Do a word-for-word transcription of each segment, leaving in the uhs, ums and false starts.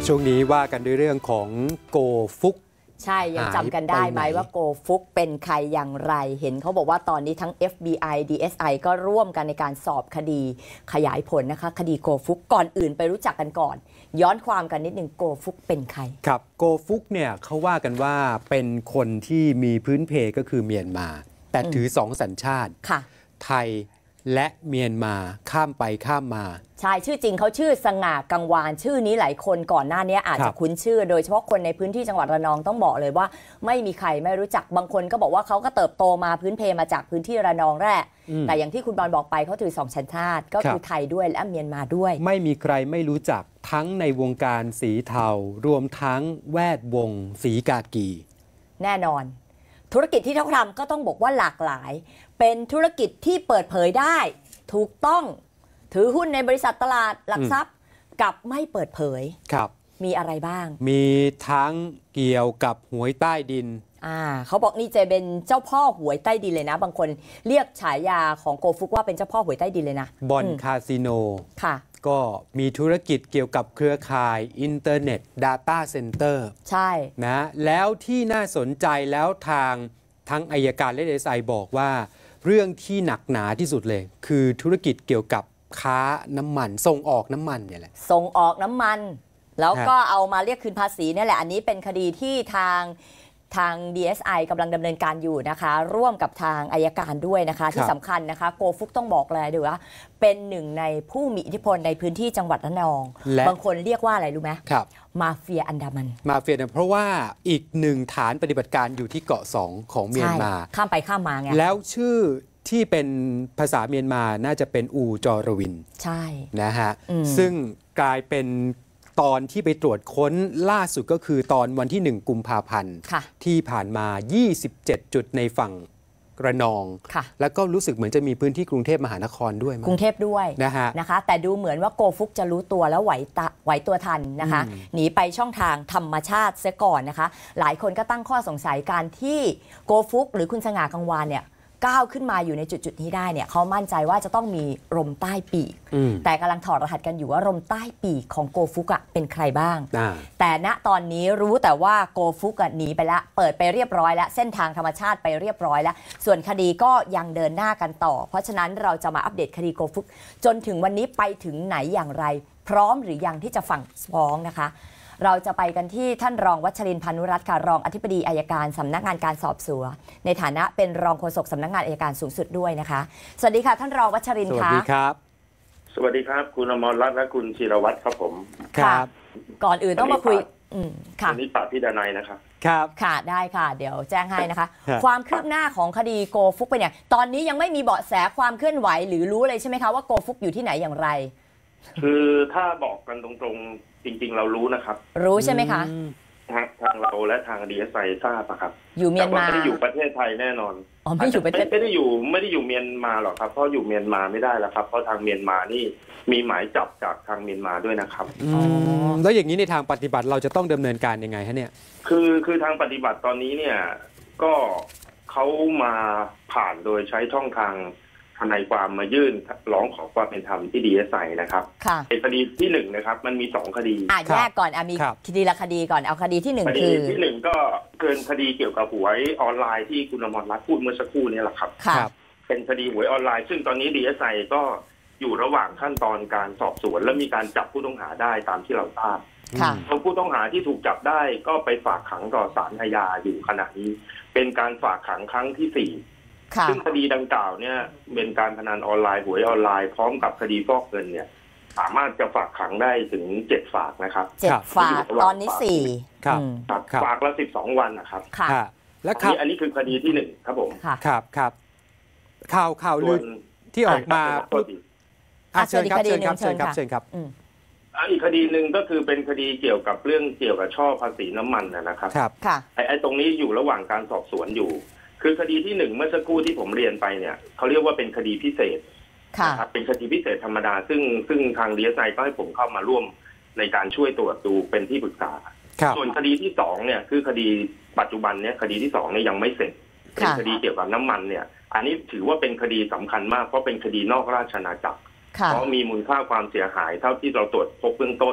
ช่วงนี้ว่ากันด้วยเรื่องของโกฟุกใช่ยังจำกันได้ไหมว่าโกฟุกเป็นใครอย่างไรเห็นเขาบอกว่าตอนนี้ทั้ง เอฟ บี ไอ ดี เอส ไอ ก็ร่วมกันในการสอบคดีขยายผลนะคะคดีโกฟุกก่อนอื่นไปรู้จักกันก่อนย้อนความกันนิดนึงโกฟุกเป็นใครครับโกฟุกเนี่ยเขาว่ากันว่าเป็นคนที่มีพื้นเพก็คือเมียนมาแต่ถือสองสัญชาติไทยและเมียนมาข้ามไปข้ามมาใช่ชื่อจริงเขาชื่อสง่ากังวานชื่อนี้หลายคนก่อนหน้านี้อาจจะคุ้นชื่อโดยเฉพาะคนในพื้นที่จังหวัดระนองต้องบอกเลยว่าไม่มีใครไม่รู้จักบางคนก็บอกว่าเขาก็เติบโตมาพื้นเพมาจากพื้นที่ระนองแร่แต่อย่างที่คุณบอลบอกไปเขาถือสองสัญชาติก็คือไทยด้วยและเมียนมาด้วยไม่มีใครไม่รู้จักทั้งในวงการสีเทารวมทั้งแวดวงสีกากีแน่นอนธุรกิจที่เขาทำก็ต้องบอกว่าหลากหลายเป็นธุรกิจที่เปิดเผยได้ถูกต้องถือหุ้นในบริษัทตลาดหลักทรัพย์กับไม่เปิดเผยครับมีอะไรบ้างมีทั้งเกี่ยวกับหวยใต้ดินอ่าเขาบอกนี่จะเป็นเจ้าพ่อหวยใต้ดินเลยนะบางคนเรียกฉายาของโกฟุกว่าเป็นเจ้าพ่อหวยใต้ดินเลยนะบอนคาสิโนค่ะก็มีธุรกิจเกี่ยวกับเครือข่ายอินเทอร์เน็ต Data Center ใช่นะแล้วที่น่าสนใจแล้วทางทั้งอัยการและ เอ เอส ไอ บอกว่าเรื่องที่หนักหนาที่สุดเลยคือธุรกิจเกี่ยวกับค้าน้ำมันส่งออกน้ำมันเนี่ยแหละส่งออกน้ำมันแล้วก็เอามาเรียกคืนภาษีนี่แหละอันนี้เป็นคดีที่ทางทาง ดี เอส ไอ กำลังดำเนินการอยู่นะคะร่วมกับทางอัยการด้วยนะคะที่สำคัญนะคะโกฟุกต้องบอกเลยด้วยว่าเป็นหนึ่งในผู้มีอิทธิพลในพื้นที่จังหวัดระนองบางคนเรียกว่าอะไรรู้ไหมครับมาเฟียอันดามันมาเฟียเพราะว่าอีกหนึ่งฐานปฏิบัติการอยู่ที่เกาะสองของเมียนมาข้ามไปข้ามมาไงแล้วชื่อที่เป็นภาษาเมียนมาน่าจะเป็นอูจอรวินใช่นะฮะซึ่งกลายเป็นตอนที่ไปตรวจค้นล่าสุดก็คือตอนวันที่หนึ่งกุมภาพันธ์ที่ผ่านมายี่สิบเจ็ดจุดในฝั่งระนองแล้วก็รู้สึกเหมือนจะมีพื้นที่กรุงเทพมหานครด้วยกรุงเทพด้วยนะฮะนะคะแต่ดูเหมือนว่าโกฟุกจะรู้ตัวแล้วไหวตะไหวตัวทันนะคะหนีไปช่องทางธรรมชาติเสียก่อนนะคะหลายคนก็ตั้งข้อสงสัยการที่โกฟุกหรือคุณสง่ากังวานเนี่ยก้าวขึ้นมาอยู่ในจุดจุดนี้ได้เนี่ยเขามั่นใจว่าจะต้องมีลมใต้ปีกแต่กำลังถอดรหัสกันอยู่ว่าลมใต้ปีกของโกฟุกเป็นใครบ้างแต่ณตอนนี้รู้แต่ว่าโกฟุกหนีไปแล้วเปิดไปเรียบร้อยแล้วเส้นทางธรรมชาติไปเรียบร้อยแล้วส่วนคดีก็ยังเดินหน้ากันต่อเพราะฉะนั้นเราจะมาอัปเดตคดีโกฟุกจนถึงวันนี้ไปถึงไหนอย่างไรพร้อมหรือยังที่จะฝั่งฟ้องนะคะเราจะไปกันที่ท่านรองวัชรินทร์ พานุรัตน์ค่ะรองอธิบดีอัยการสำนักงานการสอบสวนในฐานะเป็นรองโฆษกสำนักงานอัยการสูงสุดด้วยนะคะสวัสดีค่ะท่านรองวัชรินทร์ค่ะสวัสดีครับสวัสดีครับคุณอมรรัตน์และคุณศิรวัตรครับผมครับก่อนอื่นต้องมาคุยอืมค่ะวันนี้ปราบพี่ดนัยนะครับครับค่ะได้ค่ะเดี๋ยวแจ้งให้นะคะความคืบหน้าของคดีโกฟุกเป็นอย่างตอนนี้ยังไม่มีเบาะแสความเคลื่อนไหวหรือรู้เลยใช่ไหมคะว่าโกฟุกอยู่ที่ไหนอย่างไรคือถ้าบอกกันตรงๆจริงๆเรารู้นะครับรู้ใช่ไหมคะทางเราและทาง ดี เอส ไอ ทราบครับอยู่เมียนมาไม่ได้อยู่ประเทศไทยแน่นอนอ๋อไม่อยู่ประเทศไม่ได้อยู่ไม่ได้อยู่เมียนมาหรอกครับเพราะอยู่เมียนมาไม่ได้แล้วครับเพราะทางเมียนมานี่มีหมายจับจากทางเมียนมาด้วยนะครับอ๋อแล้วอย่างนี้ในทางปฏิบัติเราจะต้องดำเนินการยังไงฮะเนี่ยคือคือทางปฏิบัติตอนนี้เนี่ยก็เขามาผ่านโดยใช้ช่องทางทนายความมายื่นร้องขอความเป็นธรรมที่ ดี เอส ไอ นะครับในคดีที่หนึ่งนะครับมันมีสองคดีอ่ะแยกก่อนอ่ะมีคดีละคดีก่อนเอาคดีที่หนึ่งคือคดีที่หนึ่งก็เกินคดีเกี่ยวกับหวยออนไลน์ที่คุณอมรรัตน์พูดเมื่อสักครู่นี้แหละครับเป็นคดีหวยออนไลน์ซึ่งตอนนี้ ดี เอส ไอ ก็อยู่ระหว่างขั้นตอนการสอบสวนและมีการจับผู้ต้องหาได้ตามที่เราทราบตัวผู้ต้องหาที่ถูกจับได้ก็ไปฝากขังต่อศาลอาญาอยู่ขณะนี้เป็นการฝากขังครั้งที่สี่ซึ่งคดีดังกล่าวเนี่ยเป็นการพนันออนไลน์หวยออนไลน์พร้อมกับคดีฟอกเงินเนี่ยสามารถจะฝากขังได้ถึงเจ็ดฝากนะครับเจ็ดฝากตอนนี้สี่ครับฝากละสิบสองวันนะครับค่ะแล้วอันนี้คือคดีที่หนึ่งครับผมครับครับข่าวข่าวลือที่ออกมาเชิญครับเชิญครับเชิญครับเชิญครับอีกคดีหนึ่งก็คือเป็นคดีเกี่ยวกับเรื่องเกี่ยวกับช่อภาษีน้ำมันนะครับครับไอ้ตรงนี้อยู่ระหว่างการสอบสวนอยู่คือคดีที่หนึ่งเมื่อสักครู่ที่ผมเรียนไปเนี่ยเขาเรียกว่าเป็นคดีพิเศษนะครับเป็นคดีพิเศษธรรมดาซึ่งซึ่งทาง ดี เอส ไอ ก็ให้ผมเข้ามาร่วมในการช่วยตรวจดูเป็นที่ปรึกษาส่วนคดีที่สองเนี่ยคือคดีปัจจุบันเนี่ยคดีที่สองเนี่ยยังไม่เสร็จเป็นคดีเกี่ยวกับน้ำมันเนี่ยอันนี้ถือว่าเป็นคดีสำคัญมากเพราะเป็นคดีนอกราชอาณาจักรเพราะมีมูลค่าความเสียหายเท่าที่เราตรวจพบเบื้องต้นเนี่ย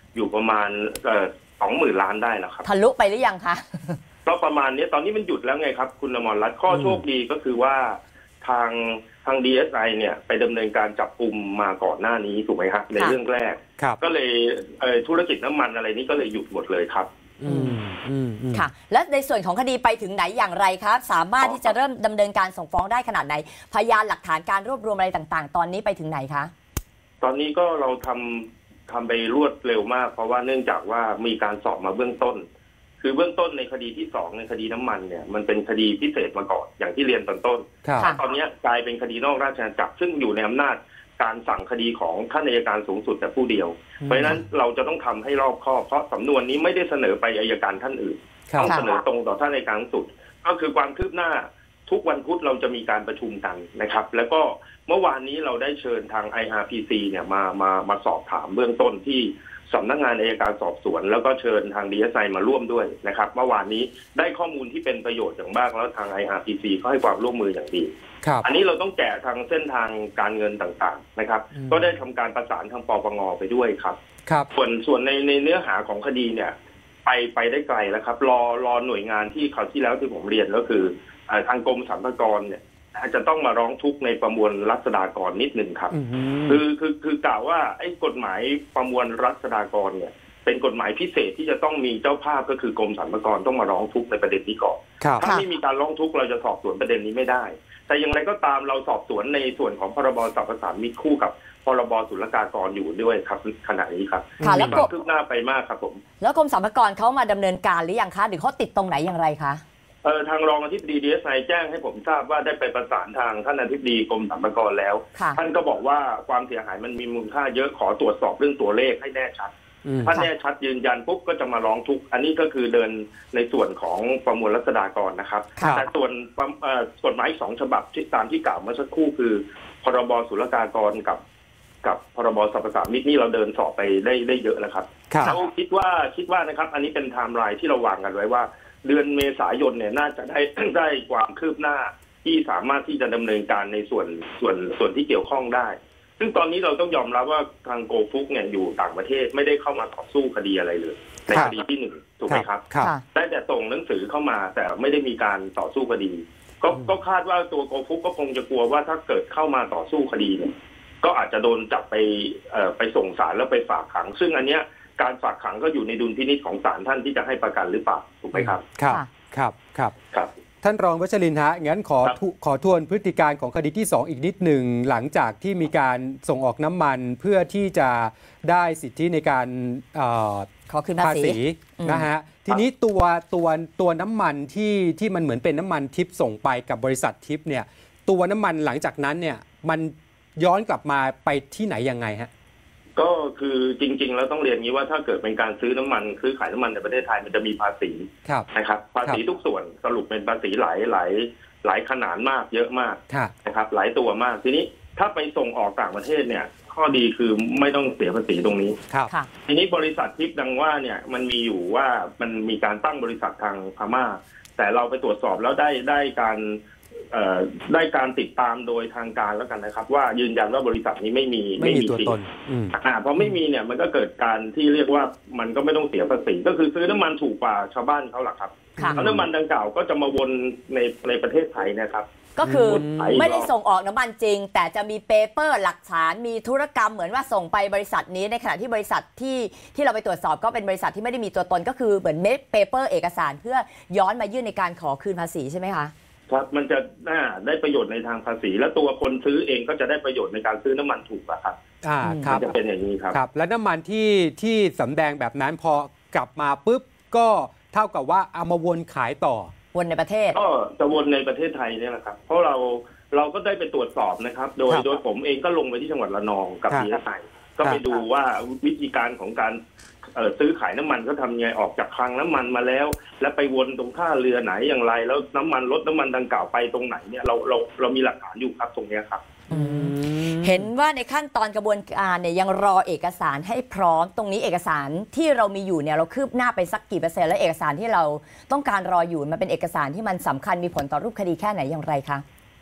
อยู่ประมาณสองหมื่นล้านได้แล้วครับทะลุไปหรือยังคะก็ประมาณนี้ตอนนี้มันหยุดแล้วไงครับคุณอมรรัตน์ข้อโชคดีก็คือว่าทางทาง ดี เอส ไอ เนี่ยไปดำเนินการจับกุมมาก่อนหน้านี้ถูกไหมครับในเรื่องแรกก็เลยธุรกิจน้ำมันอะไรนี้ก็เลยหยุดหมดเลยครับค่ะและในส่วนของคดีไปถึงไหนอย่างไรครับสามารถที่จะเริ่มดำเนินการส่งฟ้องได้ขนาดไหนพยานหลักฐานการรวบรวมอะไรต่างๆตอนนี้ไปถึงไหนคะตอนนี้ก็เราทำทำไปรวดเร็วมากเพราะว่าเนื่องจากว่ามีการสอบมาเบื้องต้นคือเบื้องต้นในคดีที่สองในคดีน้ำมันเนี่ยมันเป็นคดีพิเศษมาก่อนอย่างที่เรียนตอนต้นตอนนี้กลายเป็นคดีนอกราชอาณาจักรซึ่งอยู่ในอำนาจการสั่งคดีของท่านอัยการสูงสุดแต่ผู้เดียวเพราะฉะนั้นเราจะต้องทำให้รอบคอบเพราะสำนวนนี้ไม่ได้เสนอไปอัยการท่านอื่นต้องเสนอตรงต่อท่านอัยการสูงสุดก็คือความคืบหน้าทุกวันพุธเราจะมีการประชุมกันนะครับแล้วก็เมื่อวานนี้เราได้เชิญทาง ไอ อาร์ พี ซี เนี่ยมามามาสอบถามเบื้องต้นที่สำนักงานอัยการสอบสวนแล้วก็เชิญทาง ดี เอส ไอ มาร่วมด้วยนะครับเมื่อวานนี้ได้ข้อมูลที่เป็นประโยชน์อย่างมากแล้วทาง ไอ อาร์ พี ซี ก็ให้ความร่วมมืออย่างดีอันนี้เราต้องแกะทางเส้นทางการเงินต่างๆนะครับก็ได้ทำการประสานทางปปง.ไปด้วยครับส่วนส่วนในในเนื้อหาของคดีเนี่ยไปไปได้ไกลแล้วครับรอรอหน่วยงานที่คราวที่แล้วที่ผมเรียนก็คือทางกรมสรรพากรเนี่ยอาจจะต้องมาร้องทุกข์ในประมวลรัษฎากรนิดหนึ่งครับคือคือคือกล่าวว่าไอ้กฎหมายประมวลรัษฎากรเนี่ยเป็นกฎหมายพิเศษที่จะต้องมีเจ้าภาพก็คือกรมสรรพากรต้องมาร้องทุกข์ในประเด็นนี้ก่อนถ้าไม่มีการร้องทุกข์เราจะสอบสวนประเด็นนี้ไม่ได้แต่อย่างไรก็ตามเราสอบสวนในส่วนของพรบสรรพสามิตคู่กับพรบศุลกากรอยู่ด้วยครับขณะนี้ครับมีความคืบหน้าไปมากครับผมแล้วกรมสรรพากรเขามาดำเนินการหรือยังคะหรือเขาติดตรงไหนอย่างไรคะเออทางรองอธิบดี ดี เอส ไอ แจ้งให้ผมทราบว่าได้ไปประสานทางท่านอธิบดีกรมสรรพากรแล้วท่านก็บอกว่าความเสียหายมันมีมูลค่าเยอะขอตรวจสอบเรื่องตัวเลขให้แน่ชัดถ้าแน่ชัดยืนยันปุ๊บก็จะมาร้องทุกข์อันนี้ก็คือเดินในส่วนของประมวลรัษฎากรนะครับแต่ส่วนกฎหมายสองฉบับที่ตามที่กล่าวเมื่อสักครู่คือพรบศุลกากรกับกับพรบสรรพสามิตนี่เราเดินสอบไปได้ได้เยอะแล้วครับเราคิดว่าคิดว่านะครับอันนี้เป็นไทม์ไลน์ที่เราวางกันไว้ว่าเดือนเมษายนเนี่ยน่าจะได้ได้ความคืบหน้าที่สามารถที่จะดำเนินการในส่วนส่วนส่วนที่เกี่ยวข้องได้ซึ่งตอนนี้เราต้องยอมรับว่าทางโกฟุกเนี่ยอยู่ต่างประเทศไม่ได้เข้ามาต่อสู้คดีอะไรเลยในคดีที่หนึ่งถูกไหมครับได้แต่ส่งหนังสือเข้ามาแต่ไม่ได้มีการต่อสู้คดีก็ก็คาดว่าตัวโกฟุกก็คงจะกลัวว่าถ้าเกิดเข้ามาต่อสู้คดีเนี่ยก็อาจจะโดนจับไปเอ่อไปส่งศาลแล้วไปฝากขังซึ่งอันเนี้ยการฝากขังก็อยู่ในดุลพินิจของศาลท่านที่จะให้ประกันหรือเปล่าถูกไหมครับครับครับครับครับท่านรองวัชรินทร์ฮะงั้นขอขอทวนพฤติการของคดีที่สองอีกนิดหนึ่งหลังจากที่มีการส่งออกน้ำมันเพื่อที่จะได้สิทธิในการขอคืนภาษีนะฮะทีนี้ตัวตัวตัวน้ำมันที่ที่มันเหมือนเป็นน้ำมันทิปส่งไปกับบริษัททิปเนี่ยตัวน้ำมันหลังจากนั้นเนี่ยมันย้อนกลับมาไปที่ไหนยังไงฮะก็คือจริงๆแล้วต้องเรียนงี้ว่าถ้าเกิดเป็นการซื้อน้ำมันซื้อขายน้ำมันในประเทศไทยมันจะมีภาษีนะครับภาษีทุกส่วนสรุปเป็นภาษีหลายหลายหลายขนาดมากเยอะมากนะครับหลายตัวมากทีนี้ถ้าไปส่งออกต่างประเทศเนี่ยข้อดีคือไม่ต้องเสียภาษีตรงนี้ทีนี้บริษัททิปดังว่าเนี่ยมันมีอยู่ว่ามันมีการตั้งบริษัททางพม่าแต่เราไปตรวจสอบแล้วได้ได้การได้การติดตามโดยทางการแล้วกันนะครับว่ายืนยันว่าบริษัทนี้ไม่มีไม่มีตัวตนอ่าพอไม่มีเนี่ยมันก็เกิดการที่เรียกว่ามันก็ไม่ต้องเสียภาษีก็คือซื้อน้ำมันถูกกว่าชาวบ้านเขาหรอกครับแล้วน้ำมันดังกล่าวก็จะมาวนในในประเทศไทยนะครับก็คือไม่ได้ส่งออกน้ำมันจริงแต่จะมีเปเปอร์หลักฐานมีธุรกรรมเหมือนว่าส่งไปบริษัทนี้ในขณะที่บริษัทที่ที่เราไปตรวจสอบก็เป็นบริษัทที่ไม่ได้มีตัวตนก็คือเหมือนเมคเปเปอร์เอกสารเพื่อย้อนมายื่นในการขอคืนภาษีใช่ไหมคะครับมันจะน่าได้ประโยชน์ในทางภาษีและตัวคนซื้อเองก็จะได้ประโยชน์ในการซื้อน้ำมันถูกอะครับอ่าครับจะเป็นอย่างนี้ครับครับและน้ำมันที่ที่สำแดงแบบนั้นพอกลับมาปุ๊บก็เท่ากับว่าเอามาวนขายต่อวนในประเทศก็จะวนในประเทศไทยนี่แหละครับเพราะเราเราก็ได้ไปตรวจสอบนะครับโดยโดยผมเองก็ลงไปที่จังหวัดระนองกับดีเอสไอก็ไปดูว่าวิธีการของการซื้อขายน้ำมันเขาทำไงออกจากคลังน้ำมันมาแล้วแล้วไปวนตรงท่าเรือไหนอย่างไรแล้วน้ำมันรถน้ำมันดังกล่าวไปตรงไหนเนี่ยเราเราเรามีหลักฐานอยู่ครับตรงนี้ครับเห็นว่าในขั้นตอนกระบวนการเนี่ยยังรอเอกสารให้พร้อมตรงนี้เอกสารที่เรามีอยู่เนี่ยเราคืบหน้าไปสักกี่เปอร์เซ็นต์และเอกสารที่เราต้องการรออยู่มันเป็นเอกสารที่มันสำคัญมีผลต่อรูปคดีแค่ไหนอย่างไรคะ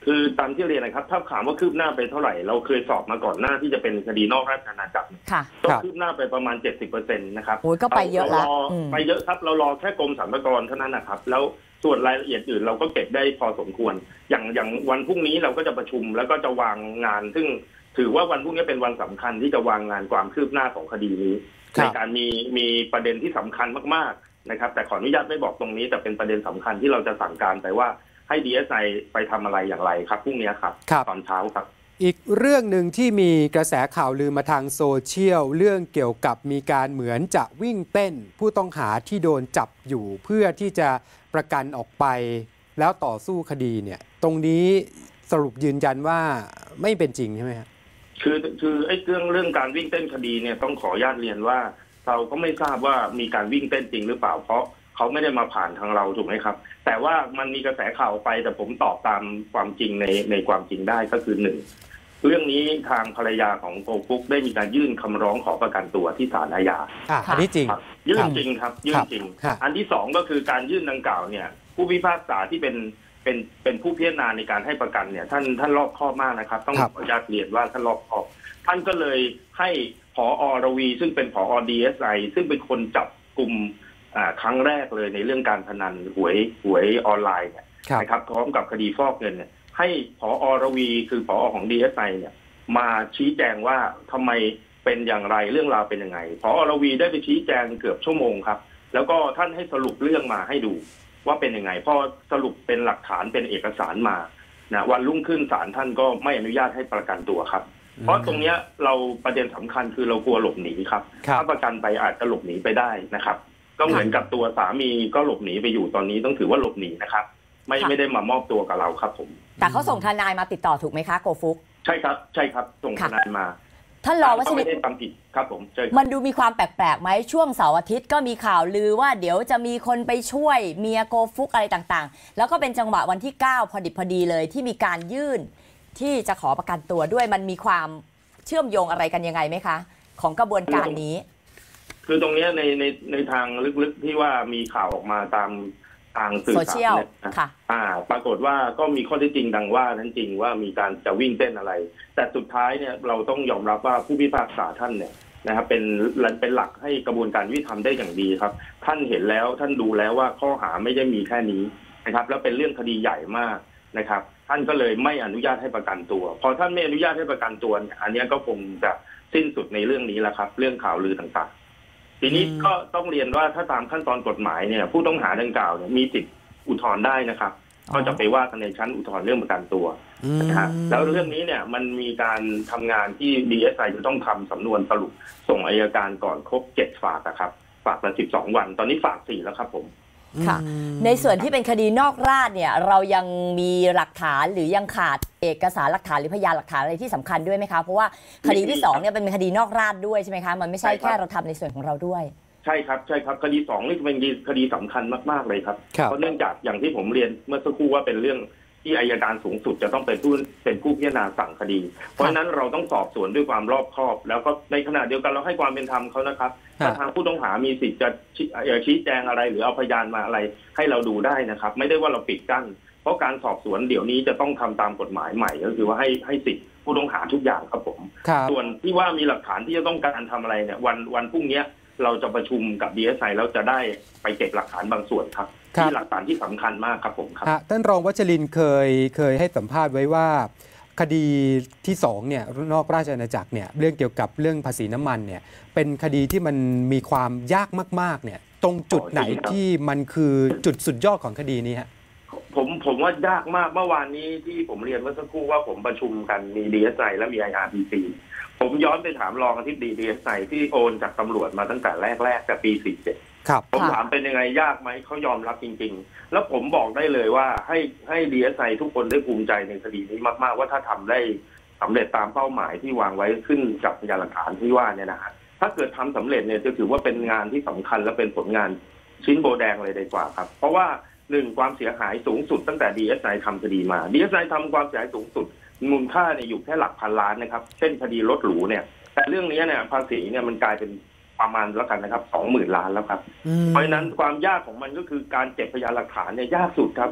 คือตามที่เรียนนะครับถ้าถามว่าคืบหน้าไปเท่าไหร่เราเคยสอบมาก่อนหน้าที่จะเป็นคดีนอกราชอาณาจักรก็คืบหน้าไปประมาณ เจ็ดสิบเปอร์เซ็นต์ นะครับโอ้ยก็ไปเยอะแล้วไปเยอะครับเรารอแค่กรมสรรพากรเท่านั้นนะครับแล้วส่วนรายละเอียดอื่นเราก็เก็บได้พอสมควรอย่างอย่างวันพรุ่งนี้เราก็จะประชุมแล้วก็จะวางงานซึ่งถือว่าวันพรุ่งนี้เป็นวันสำคัญที่จะวางงานความคืบหน้าของคดีนี้ในการมีมีประเด็นที่สำคัญมากๆนะครับแต่ขออนุญาตไม่บอกตรงนี้แต่เป็นประเด็นสำคัญที่เราจะสั่งการไปว่าให้ ดี เอส ไอ ไปทำอะไรอย่างไรครับพรุ่งนี้ครับตอนเช้าครับอีกเรื่องหนึ่งที่มีกระแสข่าวลือมาทางโซเชียลเรื่องเกี่ยวกับมีการเหมือนจะวิ่งเต้นผู้ต้องหาที่โดนจับอยู่เพื่อที่จะประกันออกไปแล้วต่อสู้คดีเนี่ยตรงนี้สรุปยืนยันว่าไม่เป็นจริงใช่ไหมครับคือคือไอ้เรื่องเรื่องการวิ่งเต้นคดีเนี่ยต้องขออนุญาตเรียนว่าเราก็ไม่ทราบว่ามีการวิ่งเต้นจริงหรือเปล่าเพราะเขาไม่ได้มาผ่านทางเราถูกไหมครับแต่ว่ามันมีกระแสข่าวไปแต่ผมตอบตามความจริงในในความจริงได้ก็คือหนึ่งเรื่องนี้ทางภรรยาของโกฟุกได้มีการยื่นคำร้องขอประกันตัวที่ศาลอาญาอันนี้จริงยื่นจริงครับยื่นจริงอันที่สองก็คือการยื่นดังกล่าวเนี่ยผู้พิพากษาที่เป็นเป็นเป็นผู้พิจารณาในการให้ประกันเนี่ยท่านท่านรอบคอบมากนะครับต้องขออนุญาตเรียนว่าท่านรอบคอบท่านก็เลยให้ผอ.ระวีซึ่งเป็นผอ. ดี เอส ไอ ซึ่งเป็นคนจับกลุ่มครั้งแรกเลยในเรื่องการพนันหวยหวยออนไลน์เนี่ยนะครับพร้อมกับคดีฟอกเงินเนี่ยให้ผอ.ระวีคือผอ.ของ ดี เอส ไอ เนี่ยมาชี้แจงว่าทำไมเป็นอย่างไรเรื่องราวเป็นยังไงผอ.ระวีได้ไปชี้แจงเกือบชั่วโมงครับแล้วก็ท่านให้สรุปเรื่องมาให้ดูว่าเป็นยังไงพอสรุปเป็นหลักฐานเป็นเอกสารมานะวันรุ่งขึ้นศาลท่านก็ไม่อนุญาตให้ประกันตัวครับเพราะตรงนี้เราประเด็นสำคัญคือเรากลัวหลบหนีครับถ้าประกันไปอาจจะหลบหนีไปได้นะครับก็เหมือนกับตัวสามีก็หลบหนีไปอยู่ตอนนี้ต้องถือว่าหลบหนีนะครับไม่ไม่ได้มามอบตัวกับเราครับผมแต่เขาส่งทนายมาติดต่อถูกไหมคะโกฟุกใช่ครับใช่ครับส่งทนายมาท่านรองวัชรินทร์ไม่ได้ทำผิดครับผมมันดูมีความแปลกๆไหมช่วงเสาร์อาทิตย์ก็มีข่าวลือว่าเดี๋ยวจะมีคนไปช่วยเมียโกฟุกอะไรต่างๆแล้วก็เป็นจังหวะวันที่เก้าพอดิบพอดีเลยที่มีการยื่นที่จะขอประกันตัวด้วยมันมีความเชื่อมโยงอะไรกันยังไงไหมคะของกระบวนการนี้คือตรงนี้ในในในทางลึกๆที่ว่ามีข่าวออกมาตามทางสื่อสารค่ะอ่าปรากฏว่าก็มีข้อเท็จจริงดังว่านั้นจริงว่ามีการจะวิ่งเต้นอะไรแต่สุดท้ายเนี่ยเราต้องยอมรับว่าผู้พิพากษาท่านเนี่ยนะครับเป็นเป็นหลักให้กระบวนการยุติธรรมได้อย่างดีครับท่านเห็นแล้วท่านดูแล้วว่าข้อหาไม่ได้มีแค่นี้นะครับแล้วเป็นเรื่องคดีใหญ่มากนะครับท่านก็เลยไม่อนุญาตให้ประกันตัวพอท่านไม่อนุญาตให้ประกันตัวอันนี้ก็คงจะสิ้นสุดในเรื่องนี้แหละครับเรื่องข่าวลือต่างๆทีนี้ก็ต้องเรียนว่าถ้าตามขั้นตอนกฎหมายเนี่ยผู้ต้องหาดังกล่าวเนี่ยมีสิทธิอุทธรณ์ได้นะครับก็จะไปว่ากันในชั้นอุทธรณ์เรื่องประกันตัวนะฮะแล้วเรื่องนี้เนี่ยมันมีการทำงานที่ ดี เอส ไอ จะต้องทำสำนวนสรุปส่งอัยการก่อนครบเจ็ดฝากนะครับฝากละสิบสองวันตอนนี้ฝากสี่แล้วครับผมค่ะในส่วนที่เป็นคดีนอกราชเนี่ยเรายังมีหลักฐานหรือยังขาดเอกสารหลักฐานหรือพยานหลักฐานอะไรที่สำคัญด้วยไหมคะเพราะว่าคดีที่สองเนี่ยเป็นคดีนอกราชด้วยใช่ไหมคะมันไม่ใช่แค่เราทำในส่วนของเราด้วยใช่ครับใช่ครับคดีสองนี่เป็นคดีสำคัญมากๆเลยครับเพราะเนื่องจากอย่างที่ผมเรียนเมื่อสักครู่ว่าเป็นเรื่องที่อัยการสูงสุดจะต้องเป็นผู้เป็นผู้พิจารณาสั่งคดีเพราะฉะนั้นเราต้องสอบสวนด้วยความรอบคอบแล้วก็ในขณะเดียวกันเราให้ความเป็นธรรมเขานะครับถ้าทางผู้ต้องหามีสิทธิ์จะชี้แจงอะไรหรือเอาพยานมาอะไรให้เราดูได้นะครับไม่ได้ว่าเราปิดกั้นเพราะการสอบสวนเดี๋ยวนี้จะต้องทำตามกฎหมายใหม่ก็คือว่าให้ให้สิทธิ์ผู้ต้องหาทุกอย่างครับผมส่วนที่ว่ามีหลักฐานที่จะต้องการทำอะไรเนี่ยวันวันพรุ่งนี้เราจะประชุมกับ ดี เอส ไอ แล้วจะได้ไปเก็บหลักฐานบางส่วนครับที่หลักฐานที่สำคัญมากครับผมครับท่านรองวัชรินทร์เคยเคยให้สัมภาษณ์ไว้ว่าคดีที่สองเนี่ยนอกราชอาณาจักรเนี่ยเรื่องเกี่ยวกับเรื่องภาษีน้ำมันเนี่ยเป็นคดีที่มันมีความยากมากๆเนี่ยตรงจุดไหนที่มันคือจุดสุดยอดของคดีนี้ฮะผมผมว่ายากมากเมื่อวานนี้ที่ผมเรียนเมื่อสักครู่ว่าผมประชุมกันมี ดี เอส ไอ และมี ไอ อาร์ พี ซี ผมย้อนไปถามรองอธิบดี ดี เอส ไอ ที่โอนจากตำรวจมาตั้งแต่แรกๆแต่ปีสี่สิบเจ็ดผมถามเป็นยังไงยากไหมเขายอมรับจริงๆแล้วผมบอกได้เลยว่าให้ให้ ดี เอส ไอ ทุกคนได้ภูมิใจในคดีนี้มากๆว่าถ้าทำได้สำเร็จตามเป้าหมายที่วางไว้ขึ้นกับพยานหลักฐานที่ว่าเนี่ยนะฮะถ้าเกิดทำสำเร็จเนี่ยจะถือว่าเป็นงานที่สำคัญและเป็นผลงานชิ้นโบแดงเลยดีกว่าครับเพราะว่าหนึ่งความเสียหายสูงสุดตั้งแต่ ดี เอส ไอ ทำคดีมา ดี เอส ไอ ทำความเสียหายสูงสุดมูลค่าเนี่ยอยู่แค่หลักพันล้านนะครับเช่นคดีรถหรูเนี่ยแต่เรื่องนี้เนี่ยภาษีเนี่ยมันกลายเป็นประมาณแล้วกันนะครับสองหมื่นล้านแล้วครับเพราะฉะนั้นความยากของมันก็คือการเก็บพยานหลักฐานเนี่ยยากสุดครับผ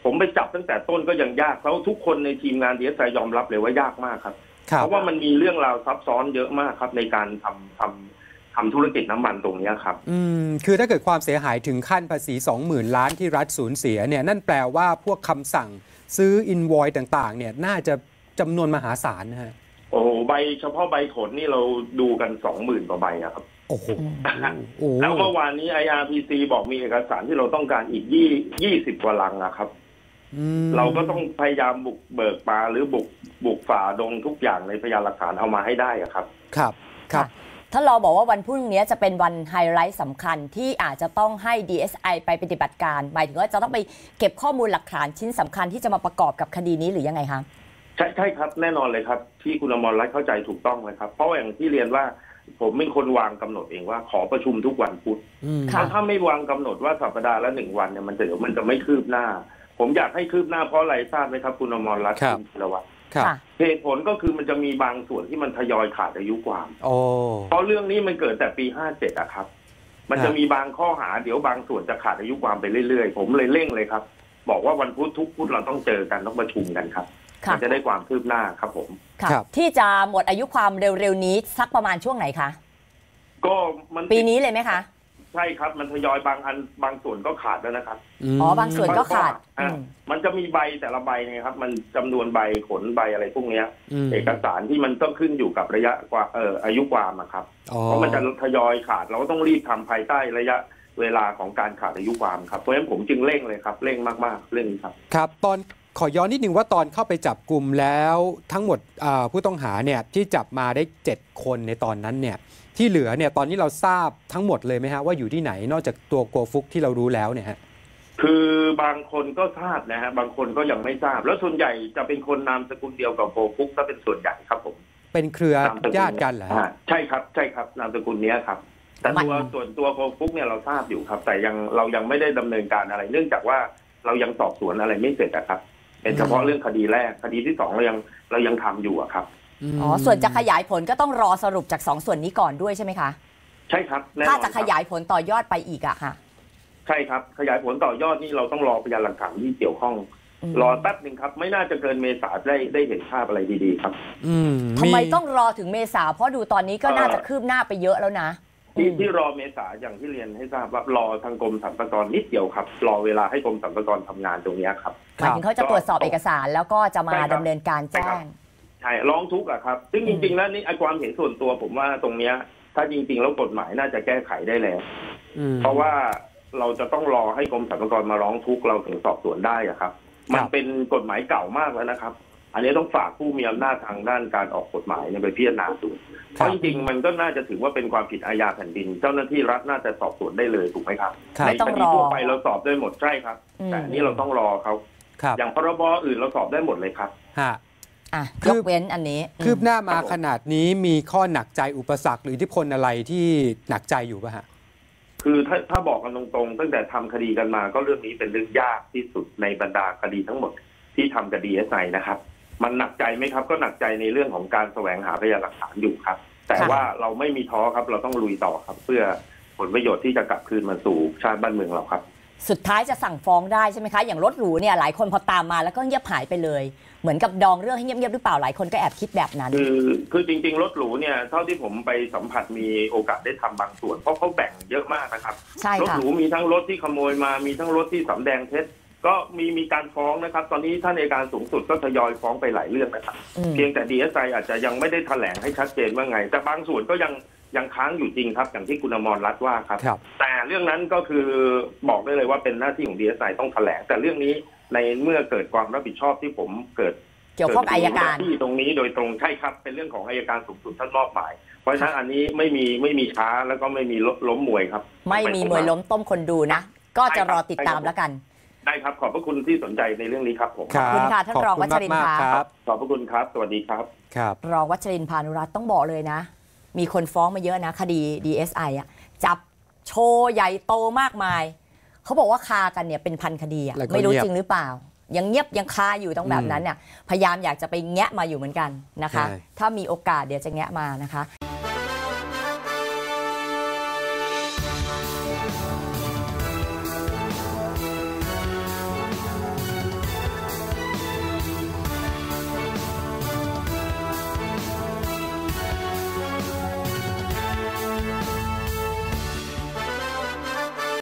ผมไปจับตั้งแต่ต้นก็ยังยากแล้วทุกคนในทีมงาน ดี เอส ไอ ยอมรับเลยว่ายากมากครับเพราะว่ามันมีเรื่องราวซับซ้อนเยอะมากครับในการทำทำทำธุรกิจน้ำมันตรงนี้ครับอืมคือถ้าเกิดความเสียหายถึงขั้นภาษี สองหมื่น ล้านที่รัฐสูญเสียเนี่ยนั่นแปลว่าพวกคำสั่งซื้ออินวอยต่างๆเนี่ยน่าจะจำนวนมหาศาลนะฮะโอ้ใบเฉพาะใบขนนี่เราดูกัน สองหมื่น กว่าใบครับโอ้โหแล้วเมื่อวานนี้ ไอ อาร์ พี ซี บอกมีเอกสารที่เราต้องการอีกยี่สิบกว่าลังนะครับเราก็ต้องพยายามบุกเบิกมาหรือบุกบุกฝ่าดงทุกอย่างในพยานหลักฐานเอามาให้ได้ครับครับครับถ้าเราบอกว่าวันพรุ่งนี้จะเป็นวันไฮไลท์สำคัญที่อาจจะต้องให้ ดี เอส ไอ ไปปฏิบัติการหมายถึงว่าจะต้องไปเก็บข้อมูลหลักฐานชิ้นสำคัญที่จะมาประกอบกับคดีนี้หรือยังไงคะใช่ใช่ครับแน่นอนเลยครับที่คุณอมรรัตน์เข้าใจถูกต้องเลยครับเพราะอย่างที่เรียนว่าผมเป็นคนวางกำหนดเองว่าขอประชุมทุกวันพุธถ้าถ้าไม่วางกำหนดว่าสัปดาห์ละหนึ่งวันเนี่ยมันจะเดี๋ยวมันจะไม่คืบหน้าผมอยากให้คืบหน้าเพราะอะไรทราบไหมครับคุณอมรรัตน์คุณธีรวัตรเหตุผลก็คือมันจะมีบางส่วนที่มันทยอยขาดอายุความเพราะเรื่องนี้มันเกิดแต่ปีห้าสิบเจ็ดอะครับมันจะมีบางข้อหาเดี๋ยวบางส่วนจะขาดอายุความไปเรื่อยๆผมเลยเร่งเลยครับบอกว่าวันพุธทุกพุธเราต้องเจอกันต้องประชุมกันครับมันจะได้ความคืบหน้าครับผมที่จะหมดอายุความเร็วๆนี้สักประมาณช่วงไหนคะก็มันปีนี้เลยไหมคะใช่ครับมันทยอยบางอันบางส่วนก็ขาดแล้วนะครับอ๋อบางส่วนก็ขาดมันจะมีใบแต่ละใบเนี่ยครับมันจำนวนใบขนใบอะไรพวกนี้เอกสารที่มันต้องขึ้นอยู่กับระยะกว่าเอออายุความครับเพราะมันจะทยอยขาดเราก็ต้องรีบทำภายใต้ระยะเวลาของการขาดอายุความครับเพราะฉะนั้นผมจึงเร่งเลยครับเร่งมากๆเร่งครับครับตอนขอย้อนนิดนึงว่าตอนเข้าไปจับกลุ่มแล้วทั้งหมดผู้ต้องหาเนี่ยที่จับมาได้เจ็ดคนในตอนนั้นเนี่ยที่เหลือเนี่ยตอนนี้เราทราบทั้งหมดเลยไหมฮะว่าอยู่ที่ไหนนอกจากตัวโกฟุกที่เรารู้แล้วเนี่ยฮะคือบางคนก็ทราบนะฮะบางคนก็ยังไม่ทราบแล้วส่วนใหญ่จะเป็นคนนามสกุลเดียวกับโกฟุกถ้าเป็นส่วนใหญ่ครับผมเป็นเครือญาติกันเหรอใช่ครับใช่ครับนามสกุลนี้ครับแต่ตัวส่วนตัวโกฟุกเนี่ยเราทราบอยู่ครับแต่ยังเรายังไม่ได้ดำเนินการอะไรเนื่องจากว่าเรายังสอบสวนอะไรไม่เสร็จครับเป็นเฉพาะเรื่องคดีแรกคดีที่สองเรายังเรายังทำอยู่ครับอ๋อส่วนจะขยายผลก็ต้องรอสรุปจากสองส่วนนี้ก่อนด้วยใช่ไหมคะใช่ครับถ้าจะขยายผลต่อยอดไปอีกอะค่ะใช่ครับขยายผลต่อยอดนี่เราต้องรอพยานหลักฐานที่เกี่ยวข้องรอแป๊บหนึ่งครับไม่น่าจะเกินเมษาได้ได้เห็นภาพอะไรดีๆครับทำไมต้องรอถึงเมษาเพราะดูตอนนี้ก็น่าจะคืบหน้าไปเยอะแล้วนะที่ที่รอเมษาอย่างที่เรียนให้ทราบว่ารอทางกรมสรรพากรนิดเดียวครับรอเวลาให้กรมสรรพากรทำงานตรงนี้ครับหมายถึงเขาจะตรวจสอบเอกสารแล้วก็จะมาดำเนินการแจ้งใช่ร้องทุกข์อะครับซึ่งจริงๆแล้วนี่ไอ้ความเห็นส่วนตัวผมว่าตรงเนี้ยถ้าจริงๆแล้วกฎหมายน่าจะแก้ไขได้แล้วเพราะว่าเราจะต้องรอให้กรมสรรพากรมาร้องทุกข์เราถึงสอบสวนได้อะครับมันเป็นกฎหมายเก่ามากแล้วนะครับอันนี้ต้องฝากผู้มีอำนาจทางด้านการออกกฎหมายไปพิจารณาดูเพราะจริงๆมันก็น่าจะถือว่าเป็นความผิดอาญาแผ่นดินเจ้าหน้าที่รัฐน่าจะสอบสวนได้เลยถูกไหมครับในคดีทั่วไปเราสอบได้หมดใช่ครับแต่นี่เราต้องรอเขาอย่างพรบอื่นเราสอบได้หมดเลยครับอ่ะยกเว้นอันนี้คืบหน้ามาขนาดนี้มีข้อหนักใจอุปสรรคหรืออิทธิพลอะไรที่หนักใจอยู่ป่ะฮะคือถ้าถ้าบอกกันตรงๆตั้งแต่ทำคดีกันมาก็เรื่องนี้เป็นเรื่องยากที่สุดในบรรดาคดีทั้งหมดที่ทำกับ ดี เอส ไอ นะครับมันหนักใจไหมครับก็หนักใจในเรื่องของการแสวงหาพยานหลักฐานอยู่ครับแต่ว่าเราไม่มีท้อครับเราต้องลุยต่อครับเพื่อผลประโยชน์ที่จะกลับคืนมาสู่ชาติบ้านเมืองเราครับสุดท้ายจะสั่งฟ้องได้ใช่ไหมคะอย่างรถหรูเนี่ยหลายคนพอตามมาแล้วก็เงียบหายไปเลยเหมือนกับดองเรื่องให้เงียบๆหรือเปล่าหลายคนก็แอบคิดแบบนั้นคือคือจริงๆรถหรูเนี่ยเท่าที่ผมไปสัมผัสมีโอกาสได้ทำบางส่วนเพราะเขาแบ่งเยอะมากนะครับรถหรูมีทั้งรถที่ขโมยมามีทั้งรถที่สำแดงเท็จก็มีมีการฟ้องนะครับตอนนี้ท่านอัยการสูงสุดก็ทยอยฟ้องไปหลายเรื่องนะครับเพียงแต่ ดี เอส ไอ อาจจะยังไม่ได้แถลงให้ชัดเจนว่าไงแต่บางส่วนก็ยังยังค้างอยู่จริงครับอย่างที่คุณอมรรัตน์ว่าครับแต่เรื่องนั้นก็คือบอกได้เลยว่าเป็นหน้าที่ของ ดี เอส ไอ ต้องแถลงแต่เรื่องนี้ในเมื่อเกิดความรับผิดชอบที่ผมเกิดเกี่ยวข้องอัยการที่ตรงนี้โดยตรงใช่ครับเป็นเรื่องของอัยการสูงสุดท่านมอบหมายเพราะฉะนั้นอันนี้ไม่มีไม่มีช้าแล้วก็ไม่มีล้มมวยครับไม่มีมวยล้มต้มคนดูนะก็จะรอติดตามแล้วกันได้ครับขอบพระคุณที่สนใจในเรื่องนี้ครับผมขอบคุณค่ะท่านรองวัชรินทร์ครับขอบพระคุณครับสวัสดีครับครับรองวัชรินทร์พานุรัตน์ต้องบอกเลยนะมีคนฟ้องมาเยอะนะคดี ดี เอส ไอ อ่ะจับโชว์ใหญ่โตมากมายเขาบอกว่าคากันเนี่ยเป็นพันคดีอ่ะไม่รู้จริงหรือเปล่ายังเงียบยังคาอยู่ตรงแบบนั้นเนี่ยพยายามอยากจะไปแงะมาอยู่เหมือนกันนะคะถ้ามีโอกาสเดี๋ยวจะแงะมานะคะ